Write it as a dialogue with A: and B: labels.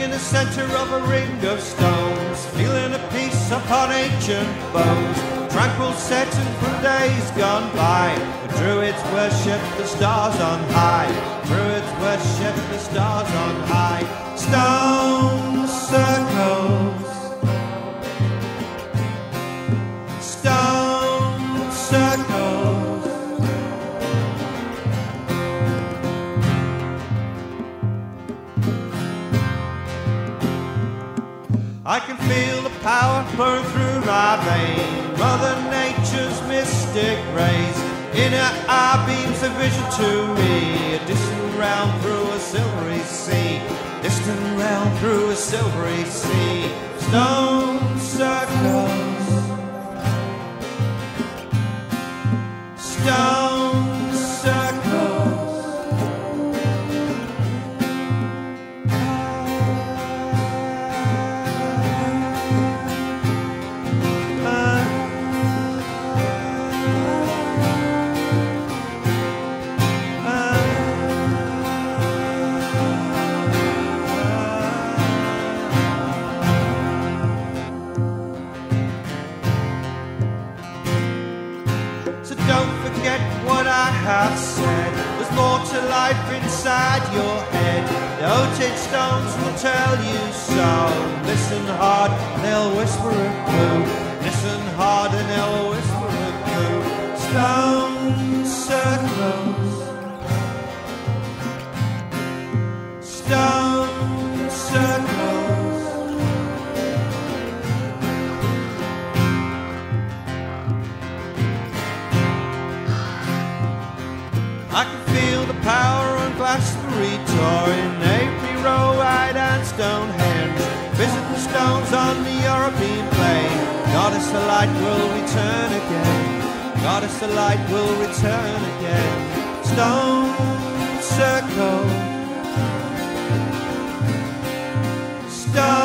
A: in the centre of a ring of stones, feeling a peace upon ancient bones. Tranquil setting from days gone by, the Druids worship the stars on high. Druids worship the stars on high. Stone circles, stone circles. I can feel the power flowing through my veins, Mother Nature's mystic rays. In her eye beams a vision to me, a distant realm through a silvery sea, distant realm through a silvery sea. Stone circles, stone circles. So don't forget what I have said. There's more to life inside your head. The oated stones will tell you so. Listen hard, they'll whisper a clue. Listen hard and they'll whisper a clue. Stone circles, stone circles. I can feel the power on Glastonbury Tor, in Avery Row, Hyde and Stonehenge. Visit the stones on the European plain. Goddess the light will return again. Goddess the light will return again. Stone circle, stone.